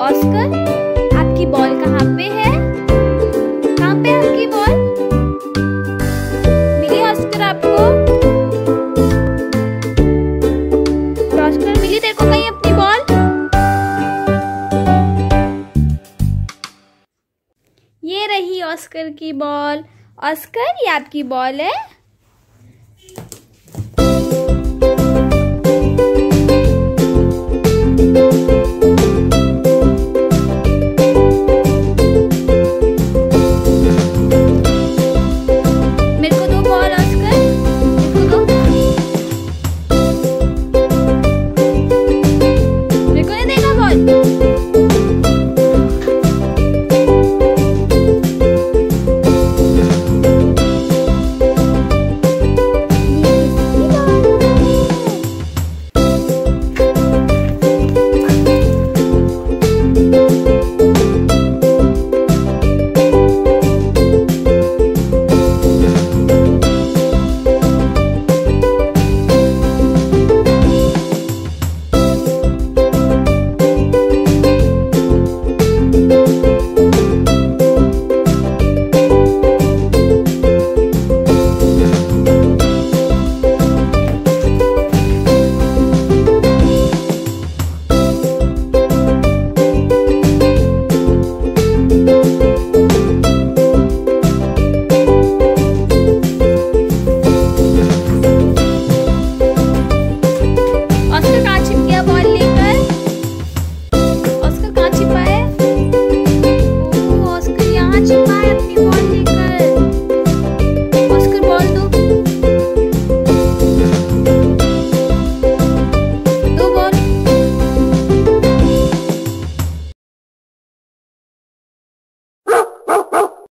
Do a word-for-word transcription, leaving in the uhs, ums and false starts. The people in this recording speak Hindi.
ऑस्कर, आपकी बॉल कहाँ पे है? कहाँ पे है आपकी बॉल? मिली ऑस्कर आपको? ऑस्कर मिली तेरे को कहीं अपनी बॉल? ये रही ऑस्कर की बॉल। ऑस्कर, ये आपकी बॉल है।